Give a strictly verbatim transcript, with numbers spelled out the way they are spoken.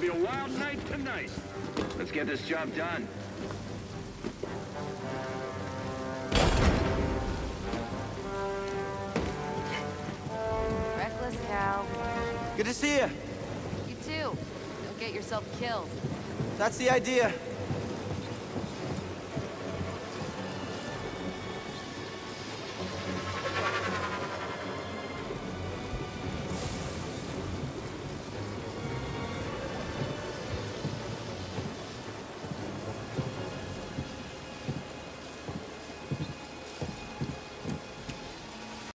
be a wild night tonight. Let's get this job done. Reckless cow. Good to see you. You too. Don't get yourself killed. That's the idea.